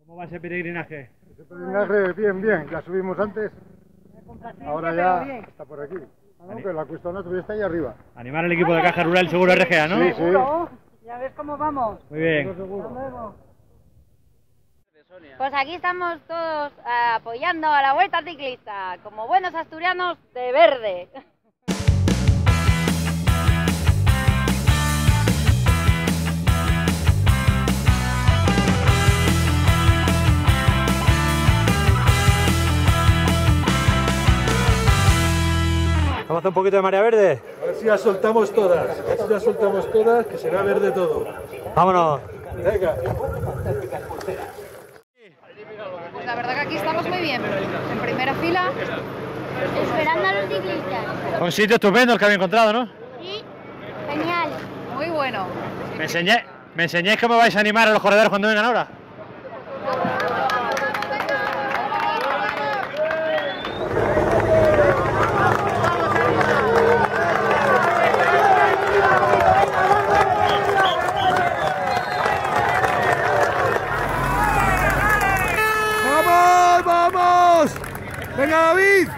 ¿Cómo va ese peregrinaje? Ese peregrinaje, bien, bien. Ya subimos antes. Ahora ya está por aquí. Aunque la cuesta todavía está ahí arriba. Animar al equipo de Caja Rural Seguro RGA, ¿no? Sí, sí. Ya ves cómo vamos. Muy bien. Pues aquí estamos todos apoyando a la Vuelta Ciclista, como buenos asturianos de verde. Vamos a hacer un poquito de marea verde. A ver si las soltamos todas, que será verde todo. Vámonos. Venga. Pues la verdad que aquí estamos muy bien, en primera fila. Esperando a los ciclistas. Un sitio estupendo el que había encontrado, ¿no? Sí, genial. Muy bueno. ¿Me enseñáis cómo vais a animar a los corredores cuando vengan ahora? ¡Vamos, vamos! ¡Venga, David!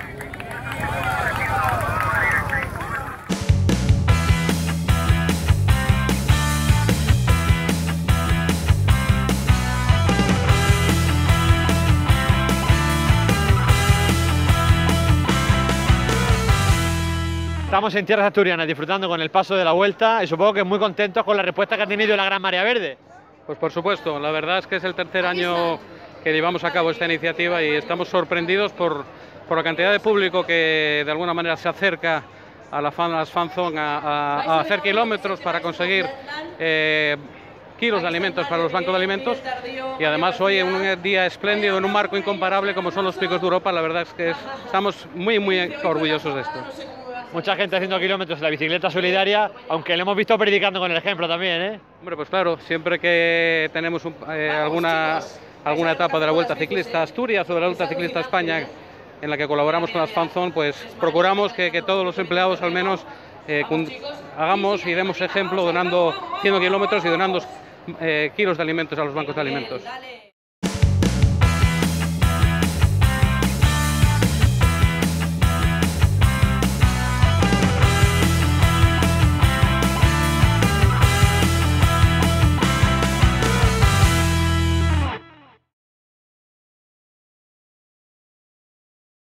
Estamos en tierras asturianas disfrutando con el paso de la Vuelta y supongo que muy contentos con la respuesta que ha tenido la Gran Marea Verde. Pues por supuesto, la verdad es que es el tercer año que llevamos a cabo esta iniciativa y estamos sorprendidos por la cantidad de público que de alguna manera se acerca a las fanzone a hacer kilómetros para conseguir kilos de alimentos para los bancos de alimentos, y además hoy en un día espléndido, en un marco incomparable como son los Picos de Europa. La verdad es que estamos muy orgullosos de esto. Mucha gente haciendo kilómetros en la bicicleta solidaria, aunque le hemos visto predicando con el ejemplo también, ¿eh? Hombre, pues claro, siempre que tenemos alguna etapa de la Vuelta Ciclista a Asturias o de la Vuelta Ciclista a España en la que colaboramos con las fanzone, pues procuramos que todos los empleados al menos hagamos y demos ejemplo donando 100 kilómetros y donando kilos de alimentos a los bancos de alimentos.